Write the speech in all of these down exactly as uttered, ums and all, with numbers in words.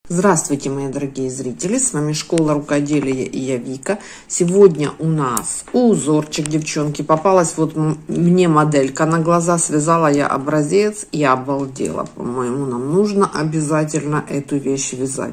Здравствуйте, мои дорогие зрители, с вами Школа Рукоделия и я Вика. Сегодня у нас узорчик, девчонки. Попалась вот мне моделька на глаза, связала я образец и обалдела. По-моему, нам нужно обязательно эту вещь вязать.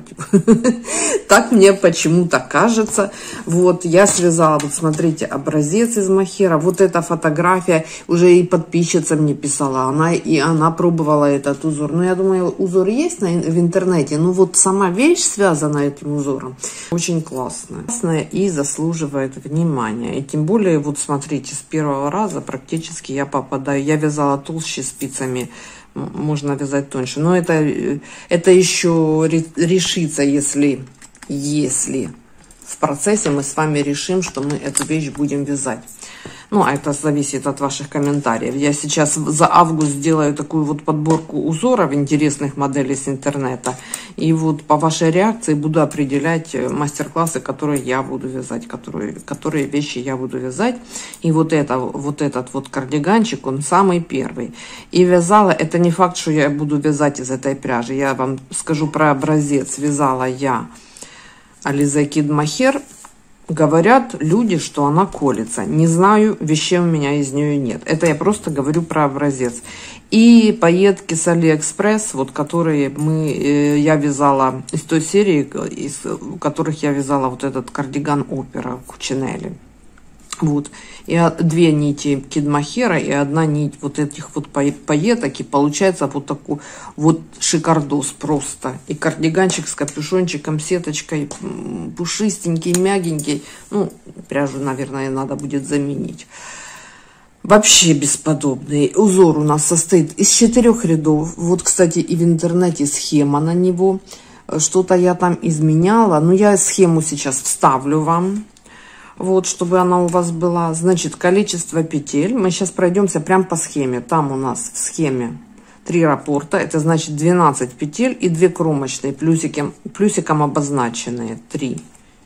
Так мне почему-то кажется. Вот, я связала, вот смотрите, образец из мохера. Вот эта фотография, уже и подписчица мне писала, она и она пробовала этот узор. Но я думаю, узор есть на, в интернете, ну вот сама вещь связана этим узором очень классная, классная и заслуживает внимания. И тем более, вот смотрите, с первого раза практически я попадаю. Я вязала толще спицами, можно вязать тоньше, но это это еще решится, если если в процессе мы с вами решим, что мы эту вещь будем вязать. Ну, а это зависит от ваших комментариев. Я сейчас за август сделаю такую вот подборку узоров интересных моделей с интернета. И вот по вашей реакции буду определять мастер-классы, которые я буду вязать, которые, которые вещи я буду вязать. И вот, это, вот этот вот кардиганчик, он самый первый. И вязала, это не факт, что я буду вязать из этой пряжи. Я вам скажу про образец. Вязала я Alize Kid Mohair. Говорят люди, что она колется. Не знаю, вещей у меня из нее нет. Это я просто говорю про образец. И пайетки с Алиэкспресс, вот которые мы, я вязала из той серии, из которых я вязала вот этот кардиган Опера Кучинелли. Вот. И две нити Kid Mohair и одна нить вот этих вот пайеток. И получается вот такой вот шикардос просто. И кардиганчик с капюшончиком, сеточкой, пушистенький, мягенький. Ну, пряжу, наверное, надо будет заменить. Вообще бесподобный. Узор у нас состоит из четырех рядов. Вот, кстати, и в интернете схема на него. Что-то я там изменяла. Но я схему сейчас вставлю вам. Вот, чтобы она у вас была. Значит, количество петель. Мы сейчас пройдемся прям по схеме. Там у нас в схеме три раппорта. Это значит двенадцать петель и две кромочные, плюсиком, плюсиком обозначенные. три,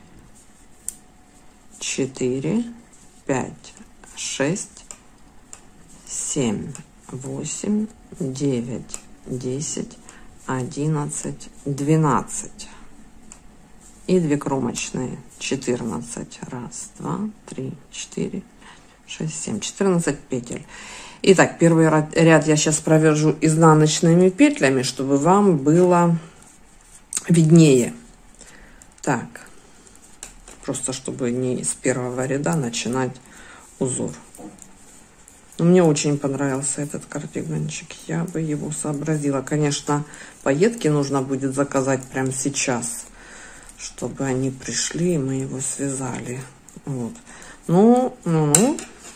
четыре, пять, шесть, семь, восемь, девять, десять, одиннадцать, двенадцать. И две кромочные. четырнадцать. Раз, два, три, четыре, шесть, семь. четырнадцать петель. Итак, первый ряд я сейчас провяжу изнаночными петлями, чтобы вам было виднее. Так. Просто чтобы не с первого ряда начинать узор. Но мне очень понравился этот кардиганчик. Я бы его сообразила. Конечно, пайетки нужно будет заказать прямо сейчас, чтобы они пришли, и мы его связали. Вот. Ну, ну, ну.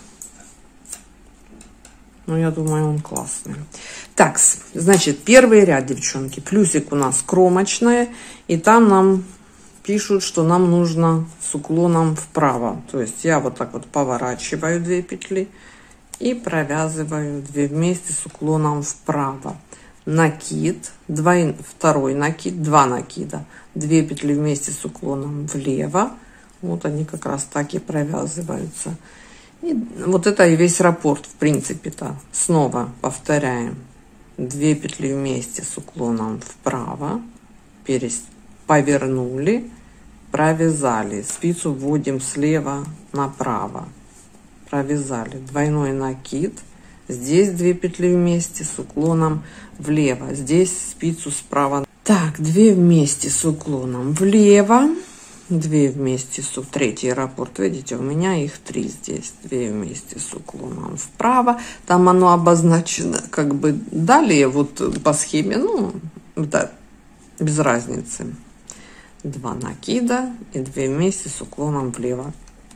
Ну, я думаю, он классный. Так, значит, первый ряд, девчонки. Плюсик у нас кромочная. И там нам пишут, что нам нужно с уклоном вправо. То есть я вот так вот поворачиваю две петли и провязываю две вместе с уклоном вправо. Накид, двой, второй накид, два накида, две петли вместе с уклоном влево. Вот они как раз так и провязываются. И вот это и весь раппорт, в принципе-то. Снова повторяем. две петли вместе с уклоном вправо, перес... повернули, провязали. Спицу вводим слева направо. Провязали. Двойной накид. Здесь две петли вместе с уклоном влево. Здесь спицу справа. Так, две вместе с уклоном влево. две вместе с третий раппорт. Видите, у меня их три здесь. две вместе с уклоном вправо. Там оно обозначено как бы далее вот по схеме. Ну, да, без разницы. два накида и две вместе с уклоном влево.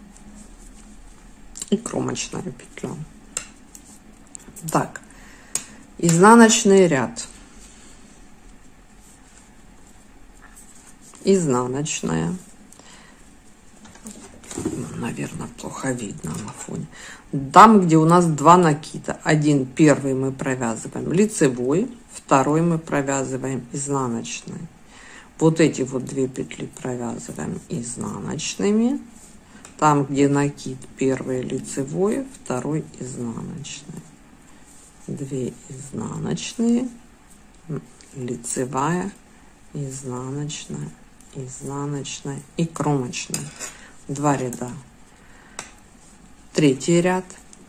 И кромочная петля. Так, изнаночный ряд, изнаночная, наверное, плохо видно на фоне. Там, где у нас два накида, один первый мы провязываем лицевой, второй мы провязываем изнаночной. Вот эти вот две петли провязываем изнаночными. Там, где накид, первый лицевой, второй изнаночный. Две изнаночные, лицевая изнаночная, изнаночная и кромочная. Два ряда. Третий ряд.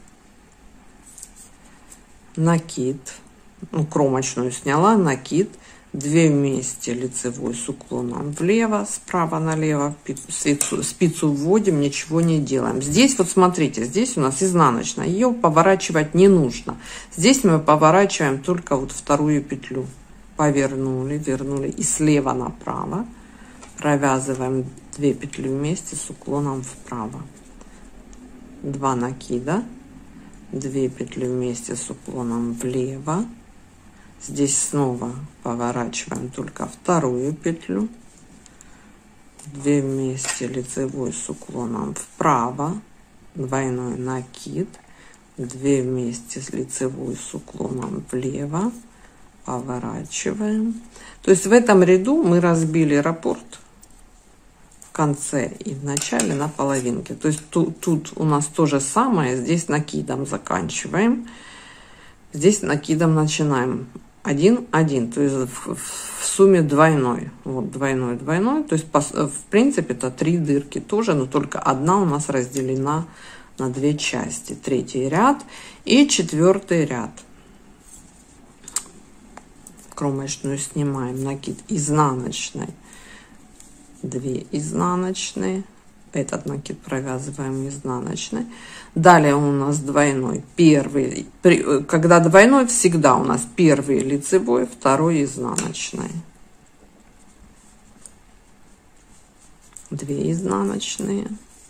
Накид. Ну, кромочную сняла, накид. Две вместе лицевой с уклоном влево, справа налево, спицу, спицу вводим, ничего не делаем. Здесь вот смотрите, здесь у нас изнаночная, ее поворачивать не нужно. Здесь мы поворачиваем только вот вторую петлю. Повернули, вернули и слева направо провязываем две петли вместе с уклоном вправо. Два накида, две петли вместе с уклоном влево. Здесь снова поворачиваем только вторую петлю, две вместе лицевой с уклоном вправо, двойной накид, две вместе с лицевой с уклоном влево, поворачиваем. То есть в этом ряду мы разбили раппорт в конце и в начале на половинке. То есть тут, тут у нас то же самое, здесь накидом заканчиваем, здесь накидом начинаем. Один, один, то есть в, в сумме двойной, вот двойной, двойной, то есть по, в принципе это три дырки тоже, но только одна у нас разделена на две части. Третий ряд и четвертый ряд. Кромочную снимаем, накид изнаночной, две изнаночные, этот накид провязываем изнаночной. Далее у нас двойной, первый, когда двойной, всегда у нас первый лицевой, второй изнаночный, две изнаночные,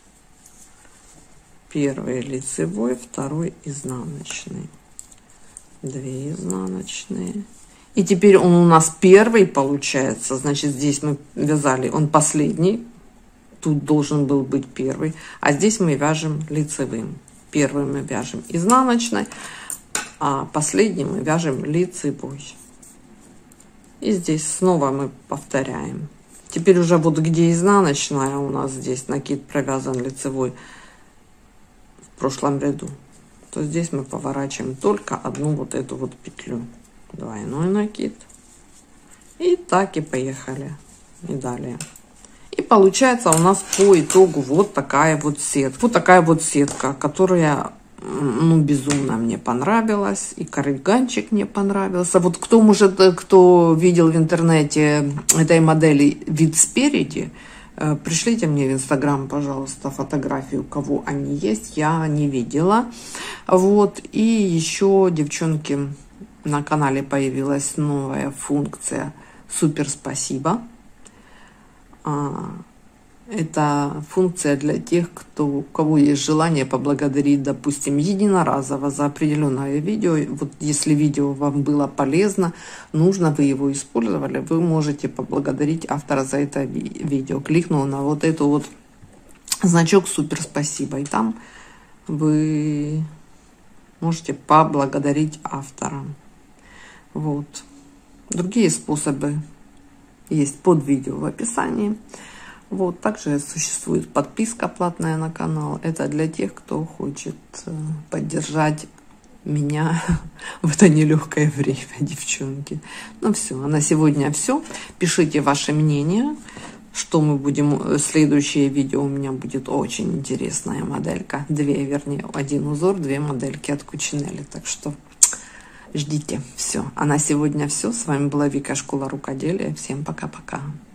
первый лицевой, второй изнаночный, две изнаночные. И теперь он у нас первый получается, значит здесь мы вязали, он последний. Тут должен был быть первый, а здесь мы вяжем лицевым. Первый мы вяжем изнаночной, а последний мы вяжем лицевой. И здесь снова мы повторяем. Теперь уже вот где изнаночная у нас здесь накид провязан лицевой в прошлом ряду, то здесь мы поворачиваем только одну вот эту вот петлю. Двойной накид. И так и поехали. И далее. И получается у нас по итогу вот такая вот сетка. Вот такая вот сетка, которая, ну, безумно мне понравилась. И кардиганчик мне понравился. Вот кто, может, кто видел в интернете этой модели вид спереди, пришлите мне в Инстаграм, пожалуйста, фотографии, у кого они есть. Я не видела. Вот. И еще, девчонки, на канале появилась новая функция «Супер спасибо». Это функция для тех, кто, у кого есть желание поблагодарить, допустим, единоразово за определенное видео. Вот если видео вам было полезно, нужно, вы его использовали, вы можете поблагодарить автора за это видео. Кликнул на вот эту вот значок «Супер спасибо», и там вы можете поблагодарить автора. Вот. Другие способы есть под видео в описании. Вот. Также существует подписка платная на канал. Это для тех, кто хочет поддержать меня в это нелегкое время, девчонки. Ну все, а на сегодня все. Пишите ваше мнение, что мы будем... Следующее видео у меня будет очень интересная моделька. Две, вернее, один узор, две модельки от Кучинелли. Так что ждите. Все. А на сегодня все. С вами была Вика, школа рукоделия. Всем пока-пока.